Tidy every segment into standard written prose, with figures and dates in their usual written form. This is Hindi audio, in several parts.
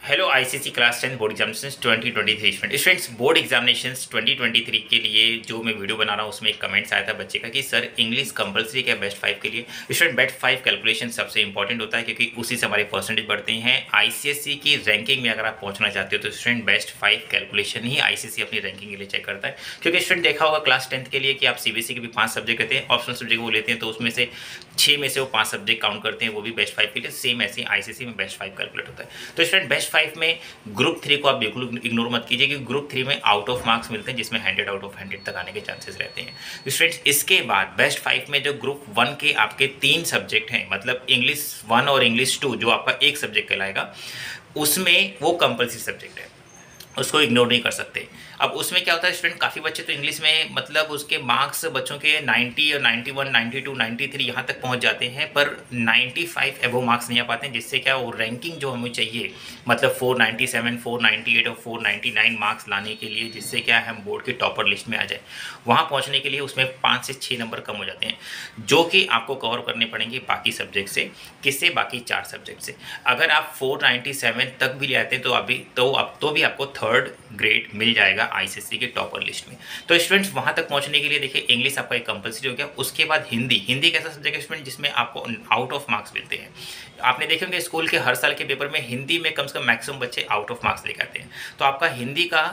Hello ICSE class 10 board examinations 2023 students board examinations 2023 के लिए जो मैं वीडियो बना रहा हूँ उसमें एक कमेंट्स आया था बच्चे का कि सर इंग्लिश कंपलसरी क्या बेस्ट 5 के लिए। स्टूडेंट बेस्ट 5 कैलकुलेशन सबसे इंपॉर्टेंट होता है क्योंकि उसी से हमारे परसेंटेज बढ़ते हैं। आईसीएसई की रैंकिंग में अगर आप पहुंचना चाहते हो तो स्टूडेंट बेस्ट 5 कैलकुलेशन ही आईसीएसई अपनी रैंकिंग के लिए चेक करता है। क्योंकि स्टूडेंट देखा होगा क्लास 10 के लिए कि आप सीबीएसई के भी 5 सब्जेक्ट रहते हैं, ऑप्शनल सब्जेक्ट वो लेते हैं तो उसमें से 6 में से वो 5 सब्जेक्ट काउंट करते हैं, वो भी बेस्ट 5 के लिए। सेम ऐसे आईसीएसई में बेस्ट 5 कैलकुलेट होता है। तो स्टूडेंट बेस्ट 5 में ग्रुप 3 को आप बिल्कुल इग्नोर मत कीजिए क्योंकि ग्रुप 3 में आउट ऑफ मार्क्स मिलते हैं जिसमें 100 आउट ऑफ 100 तक आने के चांसेस रहते हैं। स्टूडेंट्स इसके बाद बेस्ट 5 में जो ग्रुप 1 के आपके 3 सब्जेक्ट हैं, मतलब इंग्लिश 1 और इंग्लिश 2 जो आपका एक सब्जेक्ट कहलाएगा, उसमें वो कंपल्सरी सब्जेक्ट है, उसको इग्नोर नहीं कर सकते। अब उसमें क्या होता है स्टूडेंट, काफ़ी बच्चे तो इंग्लिश में मतलब उसके मार्क्स बच्चों के 90 और 91, 92, 93 यहाँ तक पहुँच जाते हैं, पर 95 एबो मार्क्स नहीं आ पाते हैं, जिससे क्या वो रैंकिंग जो हमें चाहिए मतलब 497, 498 और 499 मार्क्स लाने के लिए, जिससे क्या हम बोर्ड के टॉपर लिस्ट में आ जाए, वहाँ पहुँचने के लिए उसमें 5 से 6 नंबर कम हो जाते हैं, जो कि आपको कवर करने पड़ेंगे बाकी सब्जेक्ट से। किससे? बाकी 4 सब्जेक्ट से। अगर आप 497 तक भी ले आते हैं तो भी आपको 3rd ग्रेड मिल जाएगा आईसीएसई के टॉपर लिस्ट में। तो स्टूडेंट्स वहां तक पहुंचने के लिए देखिए इंग्लिश आपका एक कंपलसरी हो गया। उसके बाद हिंदी कैसा सब्जेक्ट है स्टूडेंट जिसमें आपको आउट ऑफ मार्क्स मिलते हैं। आपने देखे होंगे स्कूल के हर साल के पेपर में हिंदी में कम से कम मैक्सिमम बच्चे आउट ऑफ मार्क्स लेकर आते हैं। तो आपका हिंदी का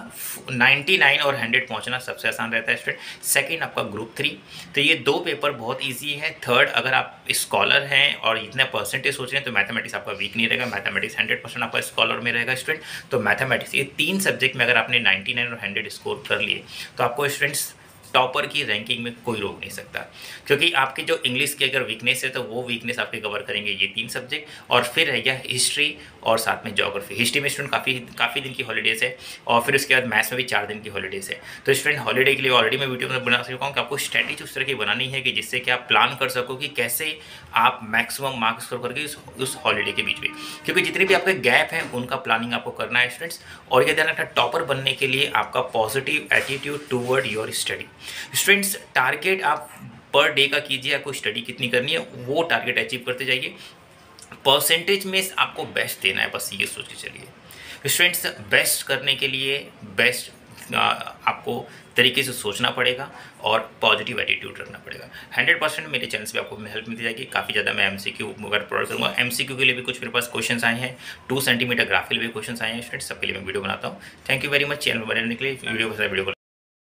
99 और 100 पहुंचना सबसे आसान रहता है स्टूडेंट। सेकंड आपका ग्रुप 3, तो ये 2 पेपर बहुत ईजी है। थर्ड, अगर आप स्कॉलर हैं और इतना परसेंटेज सोच रहे हैं तो मैथमेटिक्स आपका वीक नहीं रहेगा, मैथमेटिक्स 100% आपका स्कॉलर में रहेगा स्टूडेंट। तो मैथमेटिक्स ये 3 सब्जेक्ट में अगर आपने 99 और 100 स्कोर कर लिए तो आपको स्टूडेंट्स टॉपर की रैंकिंग में कोई रोक नहीं सकता, क्योंकि आपकी जो इंग्लिश की अगर वीकनेस है तो वो वीकनेस आपके कवर करेंगे ये 3 सब्जेक्ट। और फिर रह गया हिस्ट्री और साथ में ज्योग्राफी। हिस्ट्री में स्टूडेंट काफ़ी दिन की हॉलीडेज़ है और फिर उसके बाद मैथ्स में भी 4 दिन की हॉलीडेज़ है। तो स्टूडेंट हॉलीडे के लिए ऑलरेडी मैं वीडियो में बना चुका हूँ कि आपको स्ट्रैटेजी उस तरह की बनानी है कि जिससे कि आप प्लान कर सको कि कैसे आप मैक्सिमम मार्क्स स्कोर करके उस हॉलीडे के बीच में, क्योंकि जितने भी आपके गैप हैं उनका प्लानिंग आपको करना है स्टूडेंट्स। और ये ध्यान रखना, टॉपर बनने के लिए आपका positive attitude toward your study. Students target आप पर डे का कीजिए, आपको स्टडी कितनी करनी है वो टारगेट अचीव करते जाइए। परसेंटेज में आपको बेस्ट देना है, बस ये सोच के चलिए। स्टूडेंट्स बेस्ट करने के लिए बेस्ट आपको तरीके से सोचना पड़ेगा और पॉजिटिव एटीट्यूड रखना पड़ेगा। 100% मेरे चैनल से आपको हेल्प मिलती जाएगी। काफ़ी ज़्यादा मैं एमसीक्यू वगैरह प्रोवाइड करूँगा। एमसीक्यू के लिए भी कुछ मेरे पास क्वेश्चंस आए हैं, 2 सेंटीमीटर ग्राफ के लिए भी क्वेश्चंस आए हैं स्टूडेंट्स, सबके लिए मैं वीडियो बनाता हूँ। Thank you very much channel बनाने के लिए। वीडियो को